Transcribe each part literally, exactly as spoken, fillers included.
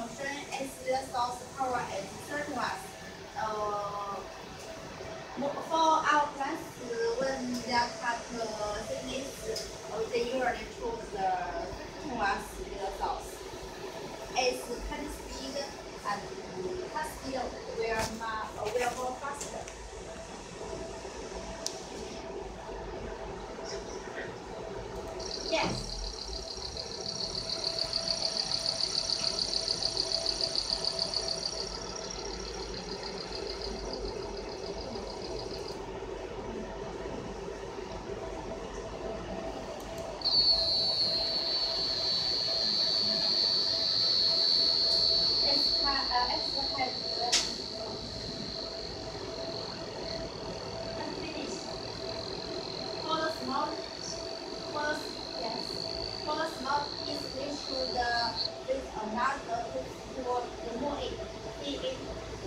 function as the source power is certain was. Uh, for our class, when they cut uh, thickness, uh, they usually choose the certain was the source. As cut speed and cut speed will, ma- will go faster. Yes. It's, uh, it's had unfinished. For the small, for the, yes, for the small piece, we should uh, with another to, to remove it. See it.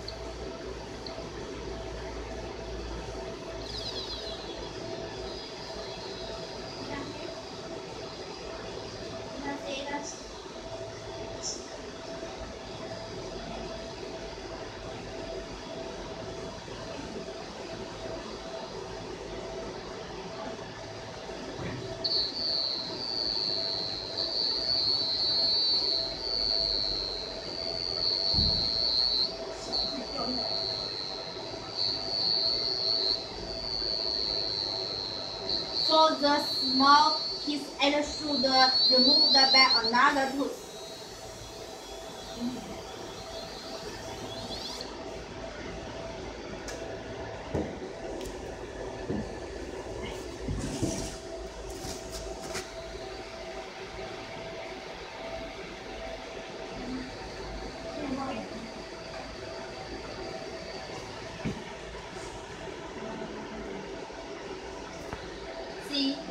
See that? For the small piece, and should uh, remove the by another tooth. See.